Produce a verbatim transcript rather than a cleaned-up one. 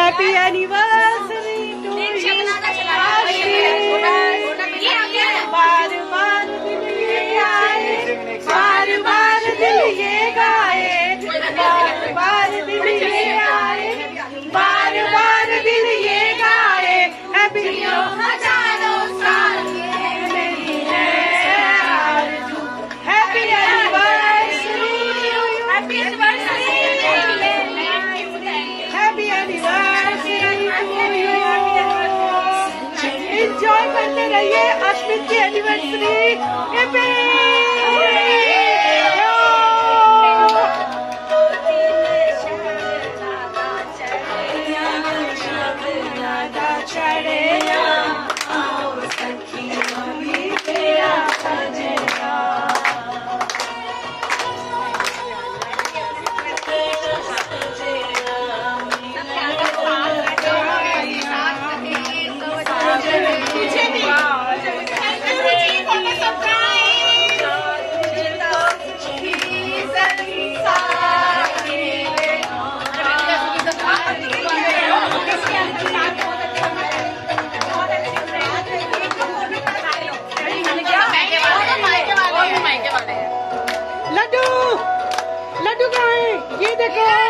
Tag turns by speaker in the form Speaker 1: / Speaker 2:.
Speaker 1: Happy anniversary to you बार बार दिल ये आए, बार बार दिल ये गाए, बार बार दिल ये आए, बार बार दिल ये गाए। हैप्पी हजारों साल मेरी है आरज़ू, happy anniversary, happy anniversary, happy anniversary to you. Enjoy करते रहिए अस्मित की एनिवर्सरी। लड्डू लड्डू कहाँ है? ये देखो।